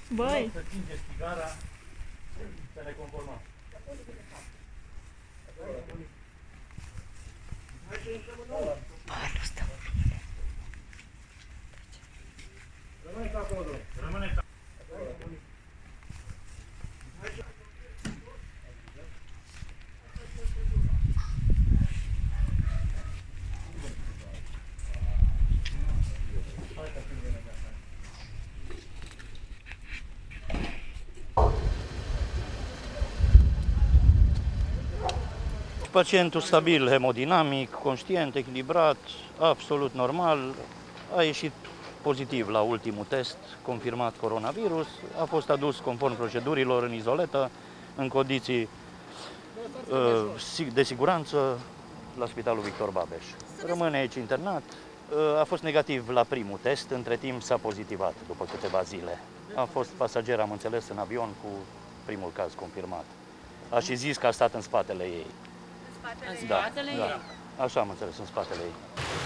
Băi! Să țingeți țigara, să ne conformăm. Rămâneți acolo. Rămâneți acolo. Pacientul stabil, hemodinamic, conștient, echilibrat, absolut normal, a ieșit pozitiv la ultimul test, confirmat coronavirus, a fost adus conform procedurilor în izoletă, în condiții de siguranță, la Spitalul Victor Babeș. Rămâne aici internat, a fost negativ la primul test, între timp s-a pozitivat după câteva zile. A fost pasager, am înțeles, în avion cu primul caz confirmat. A și zis că a stat în spatele ei. În spatele ei? Da. Așa am înțeles, în spatele ei.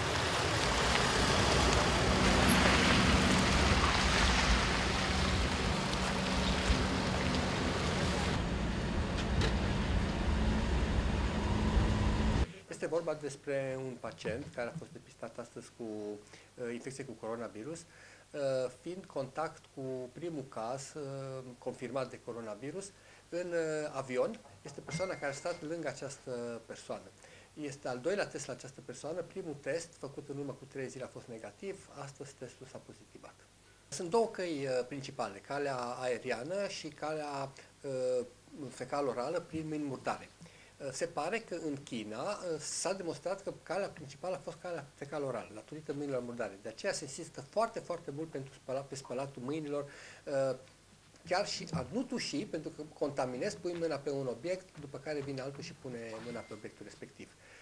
Este vorba despre un pacient care a fost depistat astăzi cu infecție cu coronavirus, fiind contact cu primul caz confirmat de coronavirus în avion. Este persoana care a stat lângă această persoană. Este al doilea test la această persoană. Primul test, făcut în urmă cu 3 zile, a fost negativ. Astăzi testul s-a pozitivat. Sunt două căi principale, calea aeriană și calea fecal-orală prin mâini murdare. Se pare că în China s-a demonstrat că calea principală a fost calea fecal-orală, datorită mâinilor murdare. De aceea se insistă foarte, foarte mult pentru spălatul mâinilor, chiar și a nu tuși, pentru că contaminezi, pui mâna pe un obiect, după care vine altul și pune mâna pe obiectul respectiv.